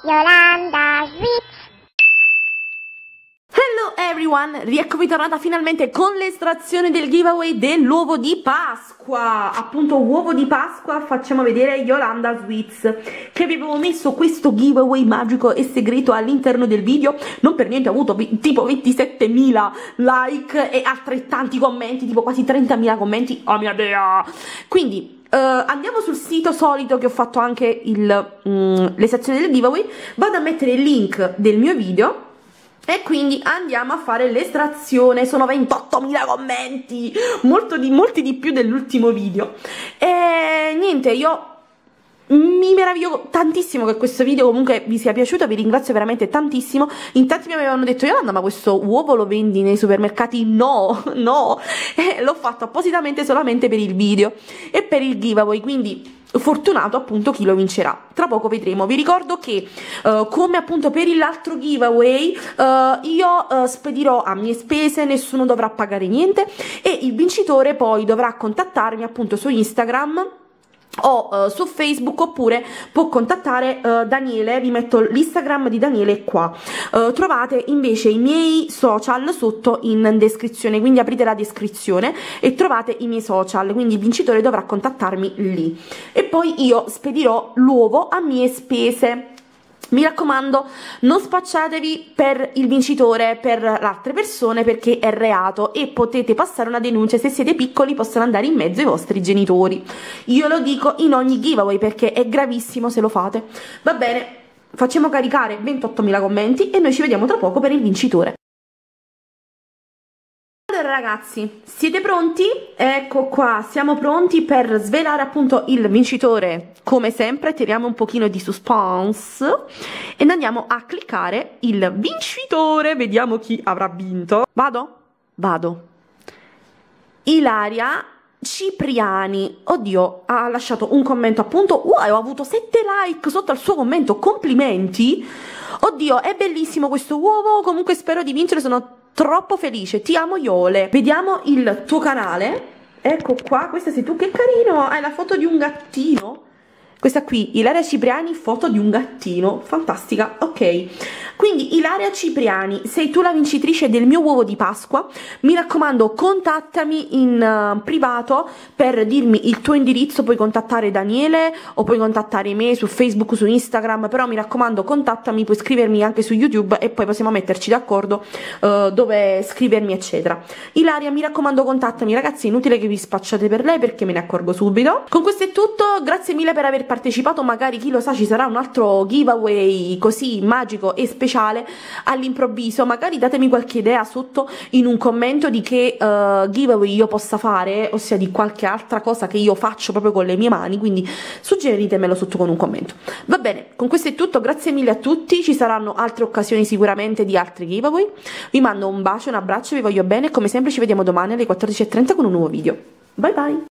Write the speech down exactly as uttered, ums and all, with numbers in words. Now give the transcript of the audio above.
Yolanda Sweet. Hello everyone, rieccomi tornata finalmente con l'estrazione del giveaway dell'uovo di Pasqua. Appunto, uovo di Pasqua, facciamo vedere Yolanda Sweets, che vi avevo messo questo giveaway magico e segreto all'interno del video. Non per niente ho avuto tipo ventisettemila like e altrettanti commenti, tipo quasi trentamila commenti, oh mia dea. Quindi Uh, andiamo sul sito solito che ho fatto anche il, um, l'estrazione del giveaway, vado a mettere il link del mio video e quindi andiamo a fare l'estrazione. Sono ventottomila commenti, molto di, molti di più dell'ultimo video. E niente, io mi meraviglio tantissimo che questo video comunque vi sia piaciuto, vi ringrazio veramente tantissimo. In tanti mi avevano detto: Yolanda, ma questo uovo lo vendi nei supermercati? No, no, eh, l'ho fatto appositamente solamente per il video e per il giveaway, quindi fortunato appunto chi lo vincerà. Tra poco vedremo. Vi ricordo che uh, come appunto per l'altro giveaway uh, io uh, spedirò a mie spese, nessuno dovrà pagare niente e il vincitore poi dovrà contattarmi appunto su Instagram o uh, su Facebook, oppure può contattare uh, Daniele. Vi metto l'Instagram di Daniele qua. Uh, trovate invece i miei social sotto in descrizione, quindi aprite la descrizione e trovate i miei social, quindi il vincitore dovrà contattarmi lì e poi io spedirò l'uovo a mie spese. Mi raccomando, non spacciatevi per il vincitore per le altre persone, perché è reato e potete passare una denuncia. Se siete piccoli possono andare in mezzo ai vostri genitori. Io lo dico in ogni giveaway perché è gravissimo se lo fate. Va bene, facciamo caricare ventottomila commenti e noi ci vediamo tra poco per il vincitore. Allora ragazzi, siete pronti? Ecco qua, siamo pronti per svelare appunto il vincitore. Come sempre tiriamo un pochino di suspense e andiamo a cliccare il vincitore. Vediamo chi avrà vinto. Vado? Vado. Ilaria Cipriani, oddio, ha lasciato un commento appunto. Wow, ho avuto sette like sotto al suo commento, complimenti. Oddio, è bellissimo questo uovo, comunque spero di vincere, sono troppo felice, ti amo Iole. Vediamo il tuo canale, ecco qua, questa sei tu, che carino, hai la foto di un gattino. Questa qui, Ilaria Cipriani, foto di un gattino, fantastica, ok. Quindi Ilaria Cipriani, sei tu la vincitrice del mio uovo di Pasqua. Mi raccomando, contattami in uh, privato per dirmi il tuo indirizzo. Puoi contattare Daniele o puoi contattare me su Facebook, su Instagram, però mi raccomando contattami, puoi scrivermi anche su YouTube e poi possiamo metterci d'accordo uh, dove scrivermi eccetera. Ilaria, mi raccomando contattami ragazzi, inutile che vi spacciate per lei perché me ne accorgo subito. Con questo è tutto, grazie mille per aver partecipato, magari chi lo sa ci sarà un altro giveaway così magico e speciale all'improvviso. Magari datemi qualche idea sotto in un commento di che uh, giveaway io possa fare, ossia di qualche altra cosa che io faccio proprio con le mie mani, quindi suggeritemelo sotto con un commento. Va bene, con questo è tutto, grazie mille a tutti, ci saranno altre occasioni sicuramente di altri giveaway. Vi mando un bacio, un abbraccio, vi voglio bene e come sempre ci vediamo domani alle quattordici e trenta con un nuovo video. Bye bye!